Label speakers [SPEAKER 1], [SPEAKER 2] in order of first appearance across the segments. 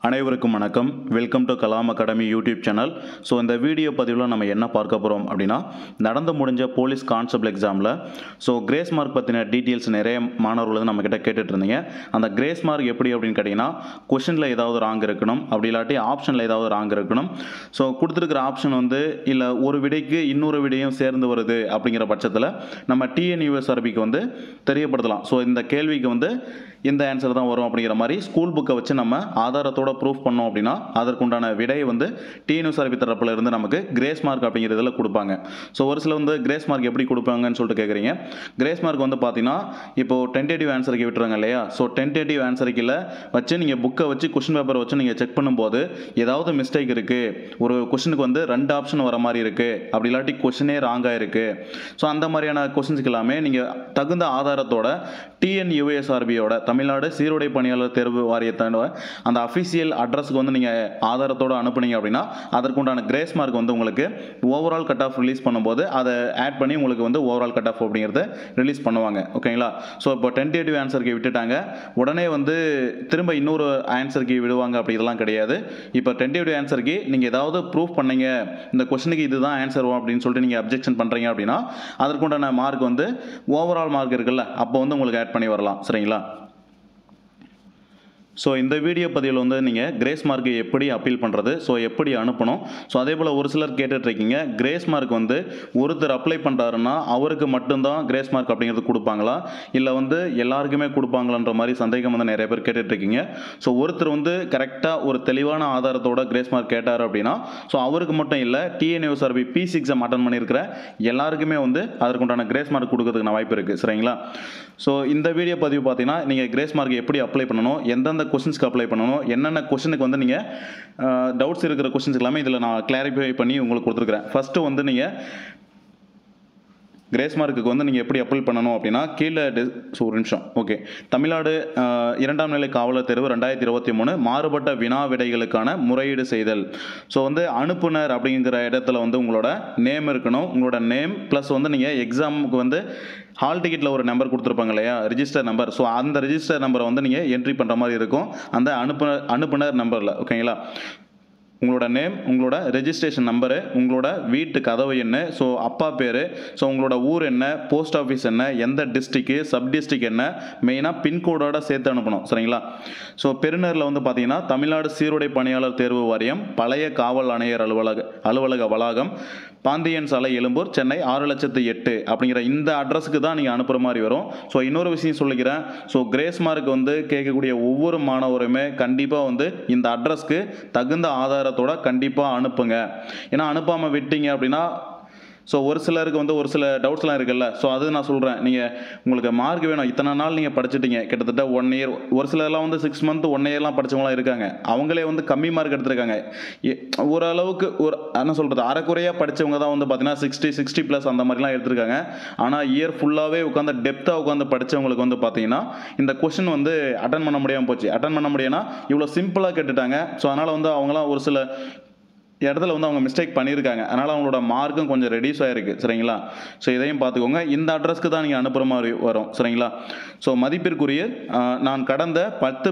[SPEAKER 1] அனைவருக்கும் வணக்கம். Welcome to Kalam academy YouTube channel. So இந்த வீடியோ பதிவில் நம்ம என்ன பார்க்க போகிறோம் அப்படின்னா, நடந்து முடிஞ்ச போலீஸ் கான்ஸ்டபிள் எக்ஸாமில் கிரேஸ் மார்க் பற்றின டீட்டெயில்ஸ் நிறைய மாணவர்கள் வந்து நம்மக்கிட்ட கேட்டுட்டு இருந்தீங்க. அந்த கிரேஸ் மார்க் எப்படி அப்படின்னு கேட்டிங்கன்னா, கொஷனில் ஏதாவது ராங் இருக்கணும், அப்படி இல்லாட்டி ஆப்ஷனில் ஏதாவது ராங் இருக்கணும். ஸோ கொடுத்துருக்கிற ஆப்ஷன் வந்து இல்லை ஒரு விடைக்கு இன்னொரு விடையும் சேர்ந்து வருது அப்படிங்கிற பட்சத்தில் நம்ம டிஎன்யூஎஸ்ஆர்பிக்கு வந்து தெரியப்படுத்தலாம். ஸோ இந்த கேள்விக்கு வந்து இந்த ஆன்சர் தான் வரும் அப்படிங்கிற மாதிரி ஸ்கூல் புக்கை வச்சு நம்ம ஆதாரத்தோட ப்ரூஃப் பண்ணோம் அப்படின்னா அதற்குண்டான விடையை வந்து டிஎன்யூஎஸ்ஆர்பி தரப்புல இருந்து நமக்கு கிரேஸ் மார்க் அப்படிங்கிறதுல கொடுப்பாங்க. ஸோ ஒரு சில வந்து கிரேஸ் மார்க் எப்படி கொடுப்பாங்கன்னு சொல்லிட்டு கேட்குறீங்க. கிரேஸ் மார்க் வந்து பார்த்தீங்கன்னா, இப்போ டென்டேட்டிவ் ஆன்சருக்கு விட்டுறாங்க இல்லையா? ஸோ டென்டேட்டிவ் ஆன்சருக்கு வச்சு நீங்கள் புக்கை வச்சு கொஸ்டின் பேப்பரை வச்சு நீங்கள் செக் பண்ணும்போது ஏதாவது மிஸ்டேக் இருக்குது, ஒரு கொஸ்டினுக்கு வந்து 2 ஆப்ஷன் வர மாதிரி இருக்குது, அப்படி இல்லாட்டி கொஸ்டினே ராங்காக இருக்குது. ஸோ அந்த மாதிரியான கொஸ்டின்ஸ்க்கு எல்லாமே நீங்கள் தகுந்த ஆதாரத்தோட டிஎன்யூஎஸ்ஆர்பியோட தமிழ்நாடு சீருடை பணியாளர் தேர்வு வாரியத்தோட அந்த அஃபிஷியல் அட்ரஸுக்கு வந்து நீங்கள் ஆதாரத்தோடு அனுப்புனீங்க அப்படின்னா அதற்குண்டான கிரேஸ் மார்க் வந்து உங்களுக்கு ஓவரால் கட் ஆஃப் ரிலீஸ் பண்ணும்போது அதை ஆட் பண்ணி உங்களுக்கு வந்து ஓவரால் கட் ஆஃப் அப்படிங்கிறத ரிலீஸ் பண்ணுவாங்க. ஓகேங்களா? ஸோ இப்போ டென்டேட்டிவ் ஆன்சருக்கு விட்டுட்டாங்க, உடனே வந்து திரும்ப இன்னொரு ஆன்சருக்கு விடுவாங்க அப்படி இதெல்லாம் கிடையாது. இப்போ டென்டேட்டிவ் ஆன்சருக்கு நீங்கள் ஏதாவது ப்ரூஃப் பண்ணீங்க, இந்த கொஸ்டினுக்கு இதுதான் ஆன்சர் அப்படின்னு சொல்லிட்டு நீங்கள் அப்ஜெக்ஷன் பண்ணுறீங்க அப்படின்னா அதற்குண்டான மார்க் வந்து ஓவரால் மார்க் இருக்குல்ல, அப்போ வந்து உங்களுக்கு ஆட் பண்ணி வரலாம். சரிங்களா? ஸோ இந்த வீடியோ பதிவில் வந்து நீங்கள் கிரேஸ் மார்க்கு எப்படி அப்பீல் பண்ணுறது, ஸோ எப்படி அனுப்பணும், ஸோ அதே போல் ஒரு சிலர் கேட்டுட்ருக்கீங்க, கிரேஸ் மார்க் வந்து ஒருத்தர் அப்ளை பண்ணுறாருன்னா அவருக்கு மட்டும்தான் கிரேஸ் மார்க் அப்படிங்கிறது கொடுப்பாங்களா, இல்லை வந்து எல்லாருக்குமே கொடுப்பாங்களான்ற மாதிரி சந்தேகம் வந்து நிறைய பேர் கேட்டுட்ருக்கீங்க. ஸோ ஒருத்தர் வந்து கரெக்டாக ஒரு தெளிவான ஆதாரத்தோட கிரேஸ் மார்க் கேட்டார் அப்படின்னா ஸோ அவருக்கு மட்டும் இல்லை, டிஎன்யூஎஸ்ஆர்பி P6 எக்ஸாம் அட்டன் பண்ணியிருக்கிற எல்லாருக்குமே வந்து அதற்குண்டான கிரேஸ் மார்க் கொடுக்கறதுக்கு வாய்ப்பு இருக்குது. சரிங்களா? ஸோ இந்த வீடியோ பதிவு பார்த்தீங்கன்னா, நீங்கள் கிரேஸ் மார்க் எப்படி அப்ளை பண்ணணும், எந்தெந்த கொஸ்டின்ஸ்க்கு அப்ளை பண்ணணும், என்னென்ன கொஸ்டினுக்கு வந்து நீங்கள் டவுட்ஸ் இருக்கிற கொஸ்டின்ஸ் எல்லாமே இதில் நான் கிளாரிஃபை பண்ணி உங்களுக்கு கொடுத்துருக்குறேன். ஃபஸ்ட்டு வந்து நீங்கள் கிரேஸ் மார்க்குக்கு வந்து நீங்கள் எப்படி அப்ளை பண்ணணும் அப்படின்னா, கீழே ஸோ ஒரு நிமிஷம். ஓகே, தமிழ்நாடு 2ஆம் நிலை காவலர் தேர்வு 2023 மாறுபட்ட வினா விடைகளுக்கான முறையீடு செய்தல். ஸோ வந்து அனுப்புனர் அப்படிங்கிற இடத்துல வந்து உங்களோட நேம் இருக்கணும். உங்களோட நேம் ப்ளஸ் வந்து நீங்கள் எக்ஸாமுக்கு வந்து ஹால் டிக்கெட்டில் ஒரு நம்பர் கொடுத்துருப்பாங்க இல்லையா, ரிஜிஸ்டர் நம்பர். ஸோ அந்த ரிஜிஸ்டர் நம்பரை வந்து நீங்கள் என்ட்ரி பண்ணுற மாதிரி இருக்கும் அந்த அனுப்புனர் நம்பரில். ஓகேங்களா? உங்களோட நேம், உங்களோட ரெஜிஸ்ட்ரேஷன் நம்பரு, உங்களோட வீட்டு கதவு என்ன, ஸோ அப்பா பேர், ஸோ உங்களோட ஊர் என்ன, போஸ்ட் ஆஃபீஸ் என்ன, எந்த டிஸ்ட்ரிக்கு, சப் டிஸ்ட்ரிக் என்ன, மெயினாக பின்கோடோட சேர்த்து அனுப்பணும். சரிங்களா? ஸோ பெருநரில் வந்து பார்த்தீங்கன்னா, தமிழ்நாடு சீருடை பணியாளர் தேர்வு வாரியம், பழைய காவல் ஆணையர் அலுவலக வளாகம், பாந்தியன் சாலை, எழும்பூர், சென்னை 6,08,000 அப்படிங்கிற இந்த அட்ரஸுக்கு தான் நீங்கள் அனுப்புகிற மாதிரி வரும். ஸோ இன்னொரு விஷயம் சொல்லிக்கிறேன். ஸோ கிரேஸ் மார்க் வந்து கேட்கக்கூடிய ஒவ்வொரு மாணவருமே கண்டிப்பாக வந்து இந்த அட்ரஸ்க்கு தகுந்த ஆதாரத்தோட கண்டிப்பாக அனுப்புங்க. ஏன்னா அனுப்பாமல் விட்டீங்க அப்படின்னா ஸோ ஒரு சிலருக்கு வந்து ஒரு சில டவுட்ஸ்லாம் இருக்குல்ல, ஸோ அது நான் சொல்கிறேன். நீங்கள் உங்களுக்கு மார்க் வேணும், இத்தனை நாள் நீங்கள் படிச்சுட்டீங்க, கிட்டத்தட்ட 1 இயர், ஒரு சிலர்லாம் வந்து 6 மந்த் 1 இயர்லாம் படித்தவங்களாம் இருக்காங்க. அவங்களே வந்து கம்மி மார்க் எடுத்திருக்காங்க. ஓரளவுக்கு என்ன சொல்கிறது, அரைக்குறையாக படித்தவங்க தான் வந்து பார்த்தீங்கன்னா 60+ அந்த மாதிரிலாம் எடுத்திருக்காங்க. ஆனால் இயர் ஃபுல்லாகவே உட்காந்து டெப்த்தாக உட்காந்து படித்தவங்களுக்கு வந்து பார்த்தீங்கன்னா இந்த கொஷின் வந்து அட்டன் பண்ண முடியாமல் போச்சு. அட்டன் பண்ண முடியும்னா இவ்வளோ சிம்பிளாக கேட்டுட்டாங்க. ஸோ அதனால் வந்து அவங்களாம் ஒரு சில இடத்துல வந்து அவங்க மிஸ்டேக் பண்ணியிருக்காங்க. அதனால் அவங்களோட மார்க்கும் கொஞ்சம் ரெடியூஸ் ஆகிருக்கு. சரிங்களா? ஸோ இதையும் பார்த்துக்கோங்க. இந்த அட்ரஸ்க்கு தான் நீங்கள் அனுப்புகிற மாதிரி வரும். சரிங்களா? ஸோ மதிப்பிற்குரிய நான் கடந்த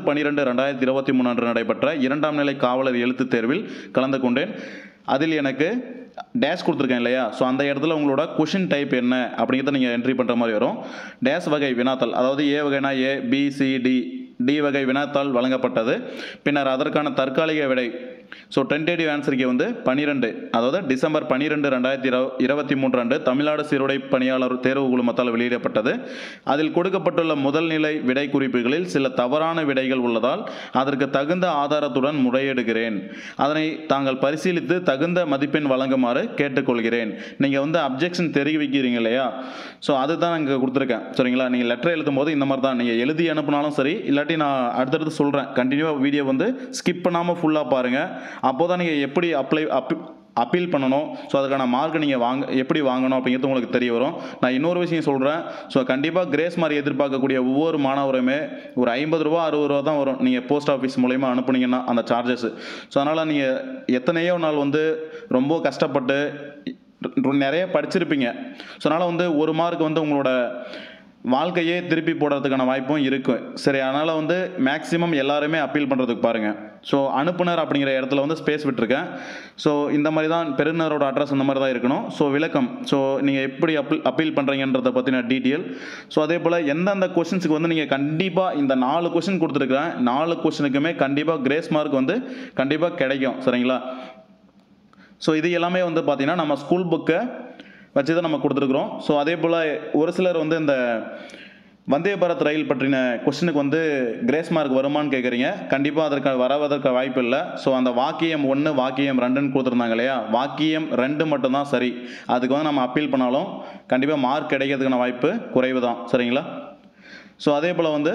[SPEAKER 1] 10/12/2023 அன்று நடைபெற்ற 2ஆம் நிலை காவலர் எழுத்துத் தேர்வில் கலந்து கொண்டேன். அதில் எனக்கு டேஷ் கொடுத்துருக்கேன் இல்லையா, ஸோ அந்த இடத்துல உங்களோட கொஷின் டைப் என்ன அப்படிங்கிறத நீங்கள் என்ட்ரி பண்ணுற மாதிரி வரும். டேஷ் வகை வினாத்தாள், அதாவது ஏ வகைனா A, B, C, D வகை வினாத்தாள் வழங்கப்பட்டது. பின்னர் அதற்கான தற்காலிக விடை ஸோ டென்டேட்டிவ் ஆன்சருக்கு வந்து 12, அதாவது டிசம்பர் 12, 2023 அன்று தமிழ்நாடு சீருடை பணியாளர் தேர்வு குழுமத்தால் வெளியிடப்பட்டது. அதில் கொடுக்கப்பட்டுள்ள முதல் நிலை விடை குறிப்புகளில் சில தவறான விடைகள் உள்ளதால் அதற்கு தகுந்த ஆதாரத்துடன் முறையிடுகிறேன். அதனை தாங்கள் பரிசீலித்து தகுந்த மதிப்பெண் வழங்குமாறு கேட்டுக்கொள்கிறேன். நீங்கள் வந்து அப்ஜெக்ஷன் தெரிவிக்கிறீங்க இல்லையா, ஸோ அதுதான் நான் இங்கே கொடுத்துருக்கேன். சரிங்களா? நீங்கள் லெட்டர் எழுதும் போது இந்த மாதிரி தான் நீங்கள் எழுதி அனுப்பினாலும் சரி, இல்லாட்டி நான் அடுத்தடுத்து சொல்கிறேன், கண்டினியூவாக வீடியோ வந்து ஸ்கிப் பண்ணாமல் ஃபுல்லாக பாருங்கள். அப்போ தான் நீங்கள் எப்படி அப்பீல் பண்ணணும், ஸோ அதுக்கான மார்க் நீங்கள் எப்படி வாங்கணும் அப்படிங்கிறது உங்களுக்கு தெரிய வரும். நான் இன்னொரு விஷயம் சொல்கிறேன். ஸோ கண்டிப்பாக கிரேஸ் மார்க் எதிர்பார்க்கக்கூடிய ஒவ்வொரு மாணவருமே ஒரு 50 ரூபா 60 ரூபா தான் வரும் நீங்கள் போஸ்ட் ஆஃபீஸ் மூலயமா அனுப்புனீங்கன்னா அந்த சார்ஜஸ். ஸோ அதனால் நீங்கள் எத்தனையோ நாள் வந்து ரொம்ப கஷ்டப்பட்டு நிறைய படிச்சிருப்பீங்க. ஸோ அதனால் வந்து ஒரு மார்க் வந்து உங்களோட வாழ்க்கையே திருப்பி போடுறதுக்கான வாய்ப்பும் இருக்குது. சரி, அதனால் வந்து மேக்ஸிமம் எல்லாருமே அப்பீல் பண்ணுறதுக்கு பாருங்கள். ஸோ அனுப்புனர் அப்படிங்கிற இடத்துல வந்து ஸ்பேஸ் விட்டுருக்கேன். ஸோ இந்த மாதிரி தான் பெறுநரோட அட்ரஸ் இந்த மாதிரி தான் இருக்கணும். ஸோ விளக்கம், ஸோ நீங்கள் எப்படி அப்பீல் பண்ணுறீங்கன்றதை பற்றின டீட்டெயில். ஸோ அதே போல் எந்தெந்த கொஷின்ஸுக்கு வந்து நீங்கள் கண்டிப்பாக இந்த 4 கொஷின் கொடுத்துருக்குறேன், 4 கொஷினுக்குமே கண்டிப்பாக கிரேஸ் மார்க் வந்து கண்டிப்பாக கிடைக்கும். சரிங்களா? ஸோ இது எல்லாமே வந்து பார்த்திங்கன்னா நம்ம ஸ்கூல் புக்கை வச்சு தான் நம்ம கொடுத்துருக்குறோம். ஸோ அதே போல் ஒரு சிலர் வந்து இந்த வந்தே பாரத் ரயில் பற்றின கொஸ்டினுக்கு வந்து கிரேஸ் மார்க் வருமானு கேட்குறீங்க. கண்டிப்பாக அதற்கு வருவதற்கு வாய்ப்பு இல்லை. ஸோ அந்த வாக்கியம் 1 வாக்கியம் 2ன்னு கொடுத்துருந்தாங்க இல்லையா, வாக்கியம் 2 மட்டும்தான் சரி. அதுக்கு வந்து நம்ம அப்பீல் பண்ணாலும் கண்டிப்பாக மார்க் கிடைக்கிறதுக்கான வாய்ப்பு குறைவு தான். சரிங்களா? ஸோ அதே போல் வந்து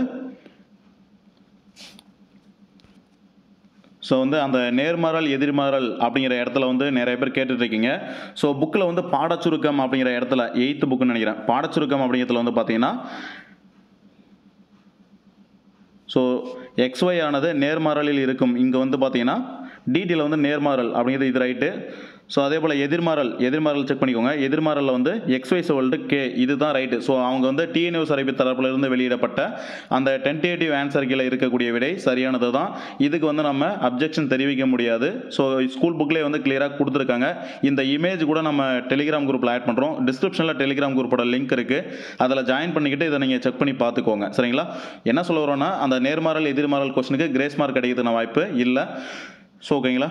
[SPEAKER 1] அந்த நேர்மாறல் எதிர்மாறல் அப்படிங்கிற இடத்துல வந்து நிறைய பேர் கேட்டுட்ருக்கீங்க. ஸோ புக்கில் வந்து பாடச்சுருக்கம் அப்படிங்கிற இடத்துல 8th புக்குன்னு நினைக்கிறேன், பாடச்சுருக்கம் அப்படிங்கிறதுல வந்து பார்த்தீங்கன்னா XY ஆனது நேர்மாறலில் இருக்கும். இங்கே வந்து பார்த்தீங்கன்னா டீட்டெயில் வந்து நேர்மாறல் அப்படிங்கிறது இது ரைட்டு. ஸோ அதே போல் எதிர்மாறல் செக் பண்ணிக்கோங்க. எதிர்மாறலில் வந்து XY = K, இதுதான் ரைட்டு. ஸோ அவங்க வந்து TNUS அறிவிப்பு தரப்பிலிருந்து வெளியிடப்பட்ட அந்த டென்டேட்டிவ் ஆன்சர் கீழே இருக்கக்கூடிய விடை சரியானது தான். இதுக்கு வந்து நம்ம அப்ஜெக்ஷன் தெரிவிக்க முடியாது. ஸோ ஸ்கூல் புக்லேயே வந்து கிளியராக கொடுத்துருக்காங்க. இந்த இமேஜ் கூட நம்ம டெலிகிராம் குரூப்பில் ஆட் பண்ணுறோம். டிஸ்கிரிப்ஷனில் டெலிகிராம் குரூப்போட லிங்க் இருக்குது, அதில் ஜாயின் பண்ணிக்கிட்டு இதை நீங்கள் செக் பண்ணி பார்த்துக்கோங்க. சரிங்களா? என்ன சொல்ல வரோன்னா, அந்த நேர்மாறல் எதிர்மாறல் கொஸ்டினுக்கு கிரேஸ் மார்க் கிடைக்கிறதுன வாய்ப்பு இல்லை. ஸோ ஓகேங்களா?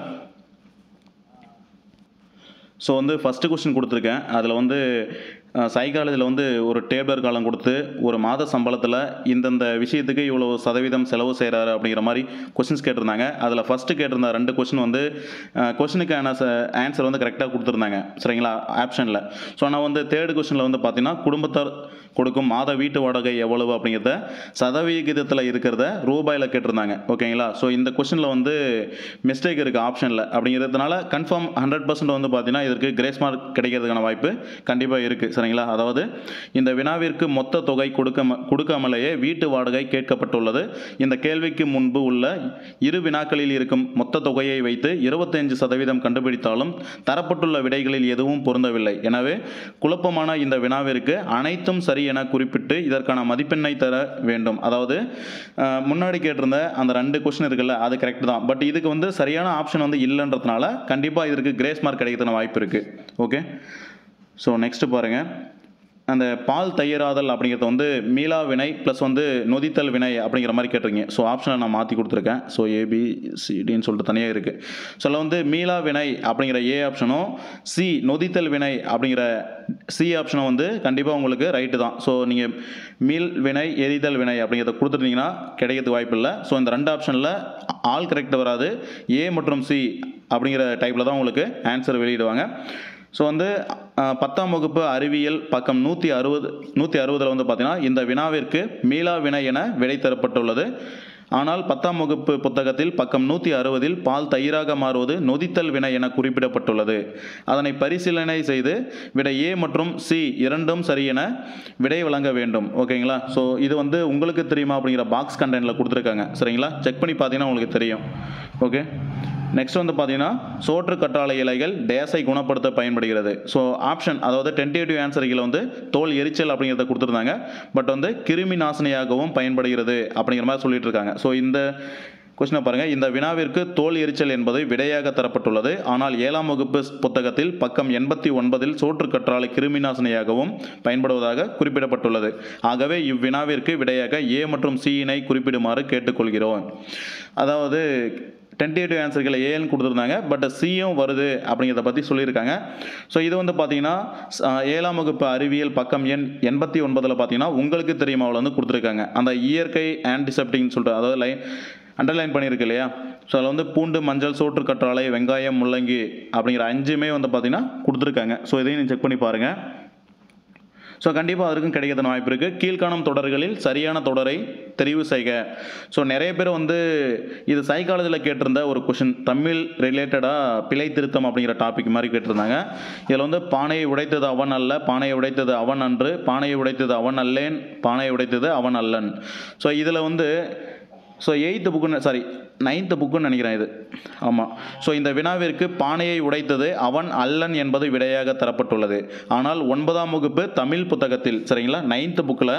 [SPEAKER 1] ஸோ வந்து ஃபஸ்ட்டு கொஸ்டின் கொடுத்துருக்கேன். அதில் வந்து சைக்காலஜியில் வந்து ஒரு டேபிளர் காலம் கொடுத்து ஒரு மாத சம்பளத்தில் இந்தந்த விஷயத்துக்கு இவ்வளோ சதவீதம் செலவு செய்கிறாரு அப்படிங்கிற மாதிரி கொஸ்டின்ஸ் கேட்டிருந்தாங்க. அதில் ஃபஸ்ட்டு கேட்டிருந்த 2 கொஸ்டின் வந்து கொஸ்டினுக்கான ஆன்சர் வந்து கரெக்டாக கொடுத்துருந்தாங்க. சரிங்களா? ஆப்ஷனில். ஸோ நான் வந்து 3rd கொஸ்டினில் வந்து பார்த்தீங்கன்னா குடும்பத்தார் கொடுக்கும் மாத வீட்டு வாடகை எவ்வளவு அப்படிங்கிறத சதவிகிதத்தில் இருக்கிறத ரூபாயில் கேட்டிருந்தாங்க. ஓகேங்களா? ஸோ இந்த கொஸ்டினில் வந்து மிஸ்டேக் இருக்குது ஆப்ஷனில். அப்படிங்கிறதுனால கன்ஃபார்ம் 100% வந்து பார்த்தீங்கன்னா இதற்கு கிரேஸ் மார்க் கிடைக்கிறதுக்கான வாய்ப்பு கண்டிப்பாக இருக்குது. சரிங்களா? அதாவது இந்த வினாவிற்கு மொத்த தொகை கொடுக்காமலேயே வீட்டு வாடகை கேட்கப்பட்டுள்ளது. இந்த கேள்விக்கு முன்பு உள்ள 2 வினாக்களில் இருக்கும் மொத்த தொகையை வைத்து 25% கண்டுபிடித்தாலும் தரப்பட்டுள்ள விடைகளில் எதுவும் பொருந்தவில்லை. எனவே குழப்பமான இந்த வினாவிற்கு அனைத்தும் சரி என குறிப்பிட்டு இதற்கான மதிப்பெண்ணை தர வேண்டும். அதாவது முன்னாடி கேட்டிருந்த அந்த 2 கொஸ்டின் இருக்குல்ல, அது கரெக்ட் தான். பட் இதுக்கு வந்து சரியான ஆப்ஷன் வந்து இல்லைன்றதுனால கண்டிப்பாக இதற்கு கிரேஸ் மார்க் கிடைக்கிறதுன வாய்ப்பு இருக்குது. ஓகே, ஸோ நெக்ஸ்ட் பாருங்கள். அந்த பால் தயிராதல் அப்படிங்கிறது வந்து மீளா வினை ப்ளஸ் வந்து நொதித்தல் வினை அப்படிங்கிற மாதிரி கேட்டிருக்கீங்க. ஸோ ஆப்ஷனை நான் மாற்றி கொடுத்துருக்கேன். ஸோ ABCDன்னு சொல்லிட்டு தனியாக இருக்குது. ஸோ அதில் வந்து மீளா வினை அப்படிங்கிற A ஆப்ஷனும் C நொதித்தல் வினை அப்படிங்கிற C ஆப்ஷனும் வந்து கண்டிப்பாக உங்களுக்கு ரைட்டு தான். ஸோ நீங்கள் மீள் வினை எரிதல் வினை அப்படிங்கிறத கொடுத்துருந்தீங்கன்னா கிடைக்கிறதுக்கு வாய்ப்பு இல்லை. ஸோ இந்த 2 ஆப்ஷனில் ஆல் கரெக்ட் வராது. A மற்றும் C அப்படிங்கிற டைப்பில் தான் உங்களுக்கு ஆன்சர் வெளியிடுவாங்க. ஸோ வந்து 10ஆம் வகுப்பு அறிவியல் பக்கம் 160 வந்து பார்த்தீங்கன்னா இந்த வினாவிற்கு மீளா வினை என விடை தரப்பட்டுள்ளது. ஆனால் 10ஆம் வகுப்பு புத்தகத்தில் பக்கம் 160 பால் தயிராக மாறுவது நொதித்தல் வினை என குறிப்பிடப்பட்டுள்ளது. அதனை பரிசீலனை செய்து விடை A மற்றும் C இரண்டும் சரி என விடை வழங்க வேண்டும். ஓகேங்களா? ஸோ இது வந்து உங்களுக்கு தெரியுமா அப்படிங்கிற பாக்ஸ் கண்டென்ட்டில் கொடுத்துருக்காங்க. சரிங்களா? செக் பண்ணி பார்த்தீங்கன்னா உங்களுக்கு தெரியும். ஓகே, நெக்ஸ்ட் வந்து பார்த்தீங்கன்னா சோற்று கற்றாழை இலைகள் டேஸை குணப்படுத்த பயன்படுகிறது. ஸோ ஆப்ஷன், அதாவது டென்டேட்டிவ் ஆன்சர்களை வந்து தோல் எரிச்சல் அப்படிங்கிறத கொடுத்துருந்தாங்க. பட் வந்து கிருமி நாசினியாகவும் பயன்படுகிறது அப்படிங்கிற மாதிரி சொல்லிட்டு இருக்காங்க. ஸோ இந்த கொஸ்டினை பாருங்கள். இந்த வினாவிற்கு தோல் எரிச்சல் என்பது விடையாக தரப்பட்டுள்ளது. ஆனால் 7ஆம் வகுப்பு புத்தகத்தில் பக்கம் 89 சோற்று கற்றாழை கிருமி நாசினியாகவும் பயன்படுவதாக குறிப்பிடப்பட்டுள்ளது. ஆகவே இவ்வினாவிற்கு விடையாக A மற்றும் C-னை குறிப்பிடுமாறு கேட்டுக்கொள்கிறோம். அதாவது டென்டேட்டிவ் ஆன்சர்களை ஏன்னு கொடுத்துருந்தாங்க, பட் சியும் வருது அப்படிங்கிறத பற்றி சொல்லியிருக்காங்க. ஸோ இது வந்து பார்த்தீங்கன்னா 7ஆம் வகுப்பு அறிவியல் பக்கம் எண் 89 பார்த்தீங்கன்னா உங்களுக்கு தெரியுமாவில் வந்து கொடுத்துருக்காங்க. அந்த இயற்கை ஆன்டிசெப்டிக்னு சொல்லிட்டு, அதாவது அண்டர்லைன் பண்ணியிருக்கு இல்லையா. ஸோ அதில் வந்து பூண்டு, மஞ்சள், சோற்று கற்றாழை, வெங்காயம், முள்ளங்கி அப்படிங்கிற 5மே வந்து பார்த்தீங்கன்னா கொடுத்துருக்காங்க. ஸோ இதையும் நீங்கள் செக் பண்ணி பாருங்கள். ஸோ கண்டிப்பாக அதற்கும் கிடைக்கிறதுன வாய்ப்பு இருக்குது. கீழ்காணும் தொடர்களில் சரியான தொடரை தெரிவு செய்க. ஸோ நிறைய பேர் வந்து இது சைக்காலஜியில் கேட்டிருந்த ஒரு கொஷின், தமிழ் ரிலேட்டடாக பிழை திருத்தம் அப்படிங்கிற டாபிக் மாதிரி கேட்டிருந்தாங்க. இதில் வந்து பானையை உடைத்தது அவன் அல்ல, பானையை உடைத்தது அவன் அன்று, பானையை உடைத்தது அவன் அல்லேன், பானையை உடைத்தது அவன் அல்லன். ஸோ இதில் வந்து 8th புக்கு 9th புக்குன்னு நினைக்கிறேன் இது. ஆமாம். ஸோ இந்த வினாவிற்கு பானையை உடைத்தது அவன் அல்லன் என்பது விடையாக தரப்பட்டுள்ளது. ஆனால் 9ஆம் வகுப்பு தமிழ் புத்தகத்தில், சரிங்களா, 9th புக்கில்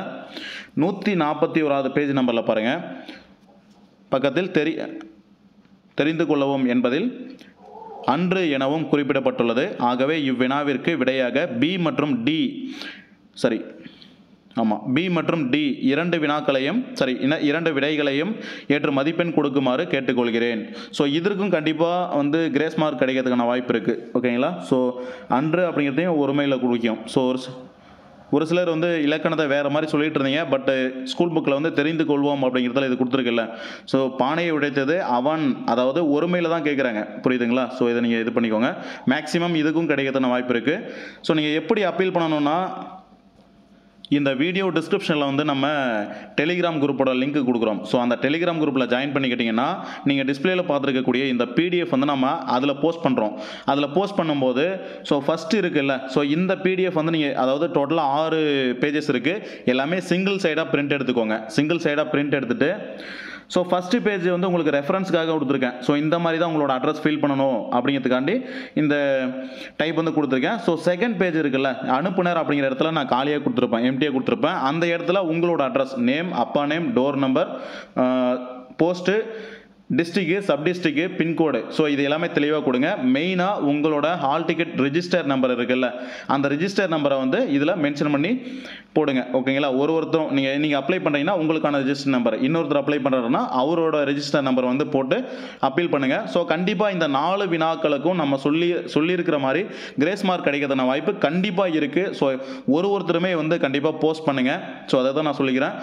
[SPEAKER 1] 141வது பேஜ் நம்பரில் பாருங்கள், பக்கத்தில் தெரிந்து கொள்ளவும் என்பதில் அன்று எனவும் குறிப்பிடப்பட்டுள்ளது. ஆகவே இவ்வினாவிற்கு விடையாக பி மற்றும் டி, சரி ஆமாம், பி மற்றும் டி 2 வினாக்களையும், சரி, 2 விடைகளையும் ஏற்று மதிப்பெண் கொடுக்குமாறு கேட்டுக்கொள்கிறேன். ஸோ இதற்கும் கண்டிப்பாக வந்து கிரேஸ் மார்க் கிடைக்கிறதுக்கான வாய்ப்பு இருக்குது. ஓகேங்களா? ஸோ அன்று அப்படிங்கிறதையும் ஒருமையில் குறிக்கும். ஸோ ஒரு சிலர் வந்து இலக்கணத்தை வேறு மாதிரி சொல்லிட்டு இருந்தீங்க, பட்டு ஸ்கூல் புக்கில் வந்து தெரிந்து கொள்வோம் அப்படிங்கிறதுல இது கொடுத்துருக்குல்ல. ஸோ பானையை உடைத்தது அவன், அதாவது ஒருமையில் தான் கேட்குறாங்க, புரியுதுங்களா? ஸோ இதை நீங்கள் இது பண்ணிக்கோங்க. மேக்ஸிமம் இதுக்கும் கிடைக்கிறதுக்கான வாய்ப்பு இருக்குது. ஸோ நீங்கள் எப்படி அப்பீல் பண்ணணும்னா, இந்த வீடியோ டிஸ்கிரிப்ஷனில் வந்து நம்ம டெலிகிராம் குரூப்போட லிங்க் கொடுக்குறோம். ஸோ அந்த டெலிகிராம் குரூப்பில் ஜாயின் பண்ணிக்கிட்டிங்கன்னா நீங்கள் டிஸ்பிளேல பார்த்துருக்கக்கூடிய இந்த பிடிஎஃப் வந்து நம்ம அதில் போஸ்ட் பண்ணுறோம். அதில் போஸ்ட் பண்ணும்போது ஸோ ஃபஸ்ட்டு இருக்குல்ல, ஸோ இந்த பிடிஎஃப் வந்து நீங்கள், அதாவது டோட்டலாக 6 பேஜஸ் இருக்குது, எல்லாமே சிங்கிள் சைடாக பிரிண்ட் எடுத்துக்கோங்க. சிங்கிள் சைடாக பிரிண்ட் எடுத்துகிட்டு ஸோ ஃபஸ்ட்டு பேஜ் வந்து உங்களுக்கு ரெஃபரன்ஸ்க்காக கொடுத்துருக்கேன். ஸோ இந்த மாதிரி தான் உங்களோட அட்ரஸ் ஃபில் பண்ணணும் அப்படிங்கிறதுக்காண்டி இந்த டைப் வந்து கொடுத்துருக்கேன். ஸோ செகண்ட் பேஜ் இருக்குல்ல, அனுப்புனர் அப்படிங்கிற இடத்துல நான் காலியாக கொடுத்துருப்பேன், எம்டியாக கொடுத்துருப்பேன். அந்த இடத்துல உங்களோட அட்ரஸ், நேம், அப்பா name, door number, post, district, sub district, pincode, so இது எல்லாமே தெளிவாக கொடுங்க. மெயினாக உங்களோட ஹால் டிக்கெட் ரிஜிஸ்டர் நம்பர் இருக்குல்ல, அந்த ரிஜிஸ்டர் நம்பரை வந்து இதில் மென்ஷன் பண்ணி போடுங்க. ஓகேங்களா? ஒருத்தரும் நீங்கள் அப்ளை பண்ணுறீங்கன்னா உங்களுக்கான ரெஜிஸ்டர் நம்பர், இன்னொருத்தர் அப்ளை பண்ணுறாருன்னா அவரோட ரெஜிஸ்டர் நம்பர் வந்து போட்டு அப்பீல் பண்ணுங்கள். ஸோ கண்டிப்பாக இந்த 4 வினாக்களுக்கும் நம்ம சொல்லியிருக்கிற மாதிரி கிரேஸ் மார்க் கிடைக்கிறதுன வாய்ப்பு கண்டிப்பாக இருக்குது. ஸோ ஒருத்தருமே வந்து கண்டிப்பாக போஸ்ட் பண்ணுங்கள். ஸோ அதை தான் நான் சொல்லிக்கிறேன்.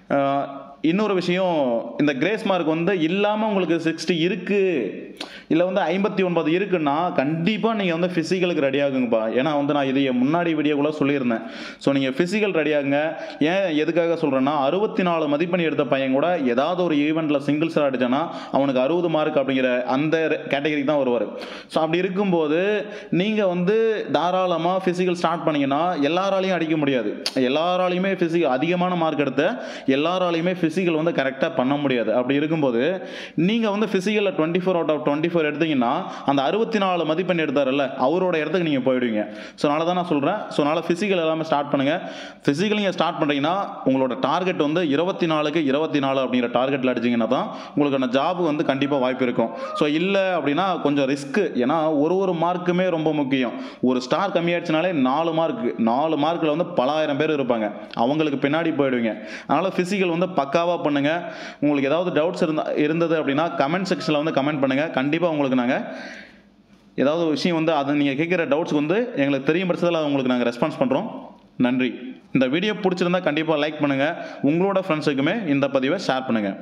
[SPEAKER 1] இன்னொரு விஷயம், இந்த கிரேஸ் மார்க் வந்து இல்லாமல் உங்களுக்கு 60 இருக்குது, இல்லை வந்து 59 இருக்குன்னா கண்டிப்பாக நீங்கள் வந்து ஃபிசிக்கலுக்கு ரெடி ஆகுங்கப்பா. ஏன்னா வந்து நான் இது முன்னாடி வீடியோக்குள்ளே சொல்லியிருந்தேன். ஸோ நீங்கள் ஃபிசிக்கல் ரெடி ஆகுங்க. ஏன் எதுக்காக சொல்கிறேன்னா, 64 மதிப்பெண் எடுத்த பையன் கூட ஏதாவது ஒரு ஈவெண்ட்டில் சிங்கிள்ஸாக அடித்தானா அவனுக்கு 60 மார்க் அப்படிங்கிற அந்த கேட்டகரிக்கு தான் வருவார். ஸோ அப்படி இருக்கும்போது நீங்கள் வந்து தாராளமாக ஃபிசிக்கல் ஸ்டார்ட் பண்ணிங்கன்னா எல்லாராலையும் அடிக்க முடியாது. எல்லாராலையுமே ஃபிசிக்கல் அதிகமான மார்க் எடுத்த எல்லாராலையுமே ஃபிசிக்கல் வந்து கரெக்டாக பண்ண முடியாது. அப்படி இருக்கும்போது நீங்கள் வந்து ஃபிசிக்கலில் 24 out of 24 எடுத்தீங்கன்னா அந்த 64 மதிப்பெண் எடுத்தார்ல அவரோட இடத்துக்கு நீங்கள் போயிடுவீங்க. ஸோ அதனால தான் நான் சொல்கிறேன். ஸோ அதனால் ஃபிசிக்கல் எல்லாமே ஸ்டார்ட் பண்ணுங்கள். ஃபிசிக்கல் நீங்கள் ஸ்டார்ட் பண்ணுறீங்கன்னா உங்களோட டார்கெட் வந்து 24க்கு 24 அப்படிங்கிற டார்கெட்டில் அடிச்சிங்கன்னா தான் உங்களுக்கான ஜாப் வந்து கண்டிப்பாக வாய்ப்பு இருக்கும். ஸோ இல்லை அப்படின்னா கொஞ்சம் ரிஸ்க்கு. ஏன்னா ஒரு மார்க்குமே ரொம்ப முக்கியம். ஒரு ஸ்டார் கம்மியாயிடுச்சுனாலே 4 மார்க்கில் வந்து பல ஆயிரம் பேர் இருப்பாங்க, அவங்களுக்கு பின்னாடி போயிடுவீங்க. அதனால் ஃபிசிக்கல் வந்து பக்காவாக பண்ணுங்கள். உங்களுக்கு ஏதாவது டவுட்ஸ் இருந்தது அப்படின்னா கமெண்ட் செக்ஷனில் வந்து கமெண்ட் பண்ணுங்கள். கண்டிப்பாக உங்களுக்கு நாங்கள் ஏதாவது விஷயம் வந்து அதை நீங்கள் கேட்குற டவுட்ஸ்க்கு வந்து எங்களுக்கு தெரியும் பட்சத்தில் அதை உங்களுக்கு நாங்கள் ரெஸ்பான்ஸ் பண்ணுறோம். நன்றி. இந்த வீடியோ பிடிச்சிருந்தா கண்டிப்பாக லைக் பண்ணுங்கள். உங்களோட ஃப்ரெண்ட்ஸுக்குமே இந்த பதிவை ஷேர் பண்ணுங்கள்.